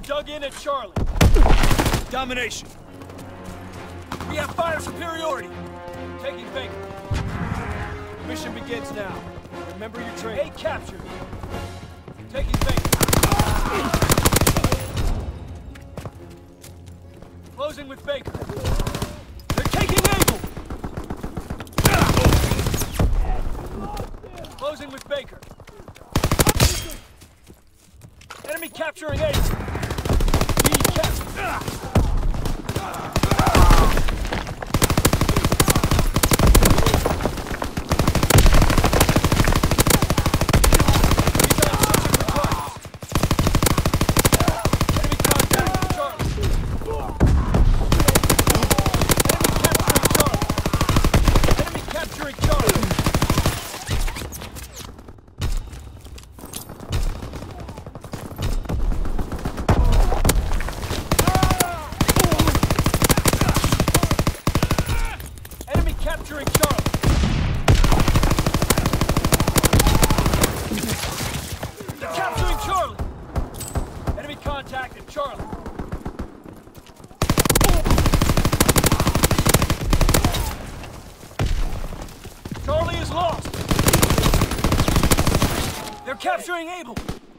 dug in at Charlie. Domination. We have fire superiority. Taking Baker. Mission begins now. Remember your training. A captured. Taking Baker. Closing with Baker. They're taking Able. Closing with Baker. Enemy capturing Able. B captured. Capturing Charlie. They're capturing Charlie. Enemy contact at Charlie. Charlie is lost. They're capturing Able.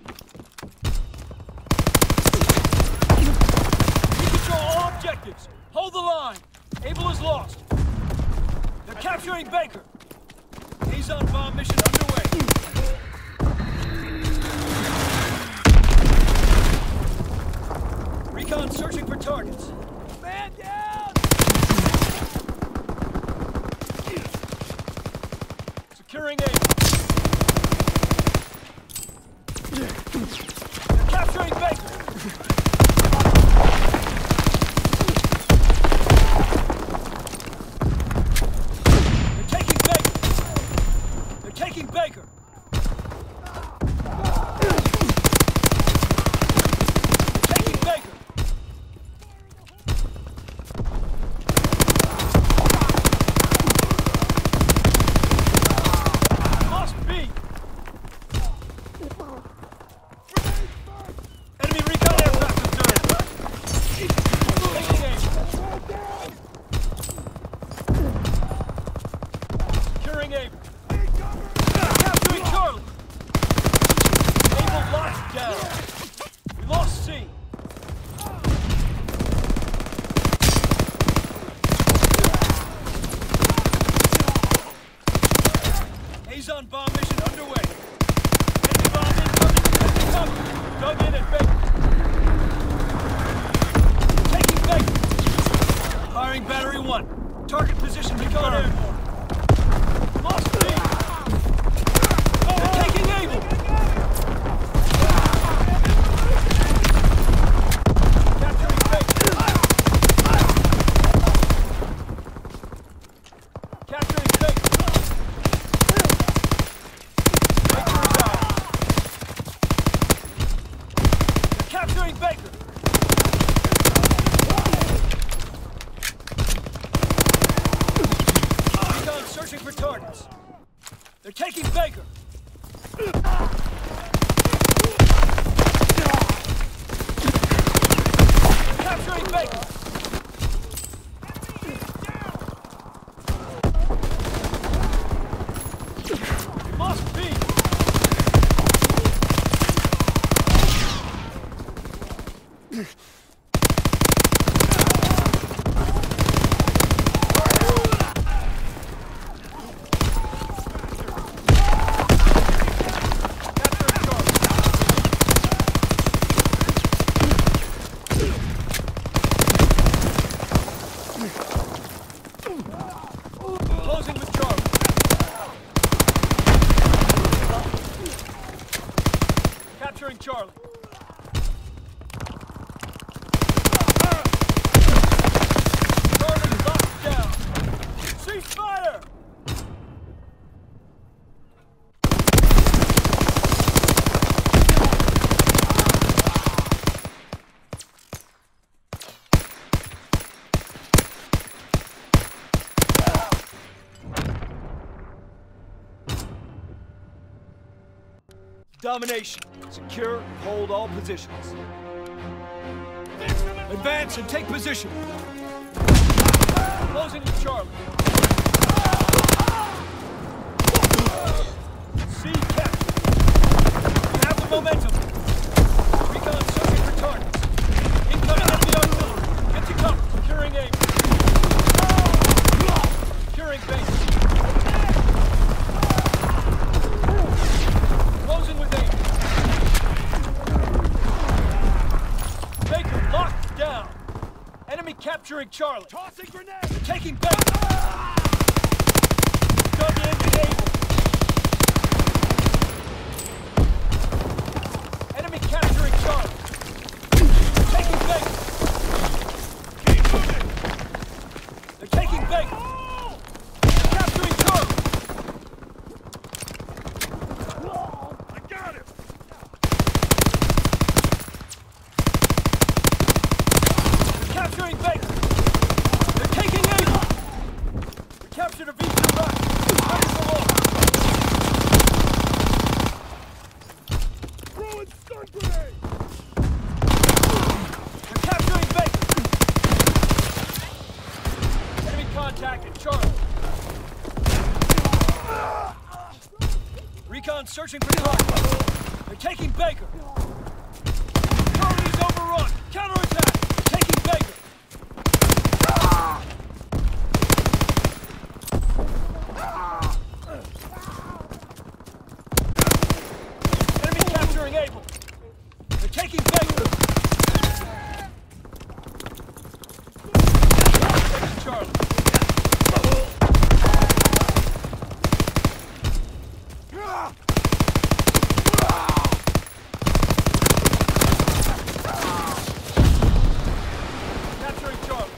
We control all objectives. Hold the line. Able is lost. They're capturing Baker. He's on bomb mission underway. Recon searching for targets. Man down! Securing A. They're capturing Baker. Taking Baker! Taking Baker! Lost B! Enemy recon aircraft observed! Taking aim! Securing aim! Capturing Charlie! Able locked down. We lost C. Azon bomb mission underway. Enemy bomb incoming. Enemy cover. Dug in at Baker. Taking Baker. Firing battery 1. Target position become airborne. Lost B. Taking Able! Capturing Baker! Capturing Baker! Baker is out. They're capturing Baker! Recon searching for targets. They're taking Baker! Capturing Baker! Lost B! Closing with Charlie. Capturing Charlie. Charlie locked down. Cease fire! Domination. Secure, hold all positions. Advance and take position. Closing with Charlie. C captured. We have the momentum. Recon searching for targets. Incoming enemy artillery. Get to cover. Securing aim. Securing base. Closing with aim. Baker locked down. Enemy capturing Charlie. Tossing grenade! Taking Baker. Dug in and able. Enemy capturing Charlie. Taking Baker. Keep moving! They're taking Baker. They're capturing Charlie. I got him! They're capturing Baker. They're taking Able. We captured a V2-Rocket. Ready for war. Throwing stun grenade! They're capturing Baker. Enemy contact at Charlie. Recon searching for target. They're taking Baker. Charlie's overrun. Counterattack. Taking Baker. Enemy capturing Able. They're taking Baker. Taking Charlie. Capturing Charlie.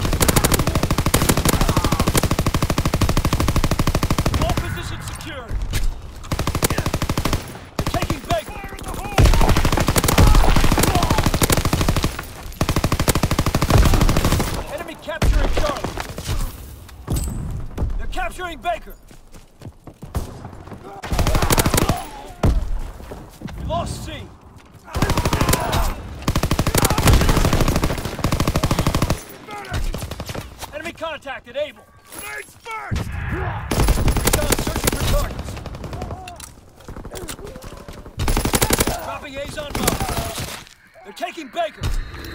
All positions secured. They're taking Baker. Fire in the hole! Enemy capturing Charlie. They're capturing Baker. We lost C. Medic! Enemy contacted Able. Grenades first! Recon searching for targets. Dropping A's on bomb. They're taking Baker.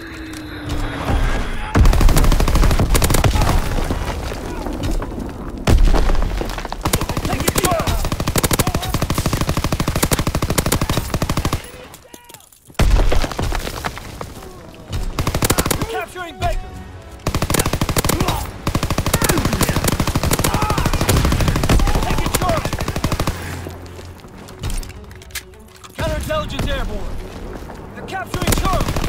They're taking Charlie. We're capturing Baker. Taking Charlie. Counterintelligence airborne. They're capturing Charlie.